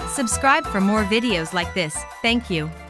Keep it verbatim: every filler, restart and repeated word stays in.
Subscribe for more videos like this. Thank you.